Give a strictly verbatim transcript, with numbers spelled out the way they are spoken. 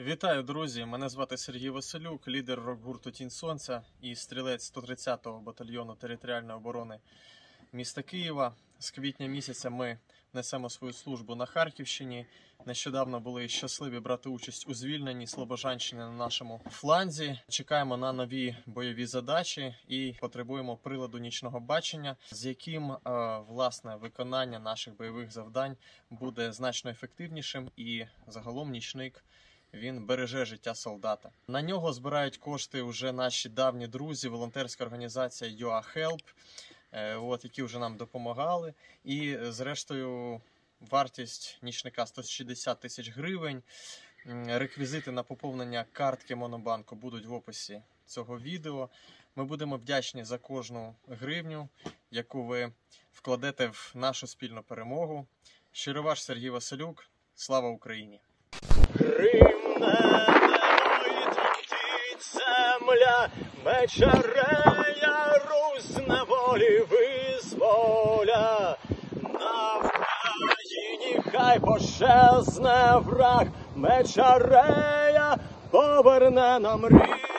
Вітаю, друзі! Мене звати Сергій Василюк, лідер рок-гурту «Тінь Сонця» і стрілець сто тридцятого батальйону територіальної оборони міста Києва. З квітня місяця ми несемо свою службу на Харківщині. Нещодавно були щасливі брати участь у звільненні Слобожанщини на нашому фланзі. Чекаємо на нові бойові задачі і потребуємо приладу нічного бачення, з яким, власне, виконання наших бойових завдань буде значно ефективнішим, і загалом нічник він береже життя солдата. На нього збирають кошти вже наші давні друзі, волонтерська організація ю а Help, от, які вже нам допомагали. І, зрештою, вартість нічника сто шістдесят тисяч гривень. Реквізити на поповнення картки Монобанку будуть в описі цього відео. Ми будемо вдячні за кожну гривню, яку ви вкладете в нашу спільну перемогу. Щиро ваш Сергій Василюк. Слава Україні! Гримне небо тремтить земля, Мечарея Русь на волі визволя. На Вкраїні хай пощезне враг, Мечарея поверне нам рід.